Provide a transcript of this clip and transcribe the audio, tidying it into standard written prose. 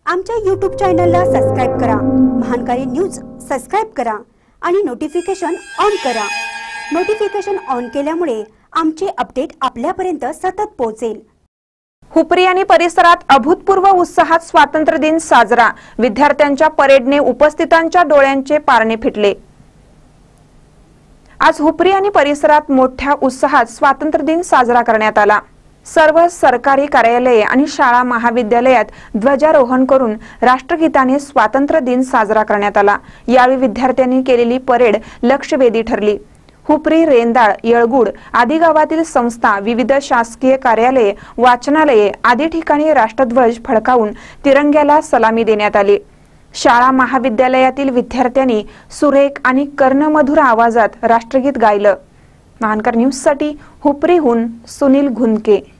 आमच्या YouTube चॅनलला subscribe करा, महानकारी न्यूज सबस्क्राइब करा आणि नोटिफिकेशन ऑन करा। नोटिफिकेशन ऑन केल्यामुळे आमचे अपडेट आपल्यापर्यंत सतत पोहोचेल। हुपरी आणि परिसरात अभूतपूर्व उत्साहात स्वातंत्र्य दिन साजरा। विद्यार्थ्यांच्या परेडने उपस्थितांच्या डोळ्यांचे पारणे फिटले। आज हुपरी आणि परिसरात मोठ्या उत्साहात स्वातंत्र्य दिन साजरा करण्यात आला। सर्व सरकारी कार्यालये आणि शाळा महाविद्यालयात ध्वजारोहण करून राष्ट्रगीताने स्वातंत्र्य दिन साजरा करण्यात आला। यावेळी विद्यार्थ्यांनी केलेली परेड लक्षवेधी ठरली। हुपरी, रेंदाळ, येळगुड आदी गावातील संस्था, विविध शासकीय कार्यालये, वाचनालये आदी ठिकाणी राष्ट्रध्वज फडकावून तिरंग्याला सलामी देण्यात आली। शाळा महाविद्यालयातील विद्यार्थ्यांनी सुरेख आणि कर्णमधुर आवाजात राष्ट्रगीत गायलं। महानकर न्यूज साठी हुपरीहून सुनील घुनके।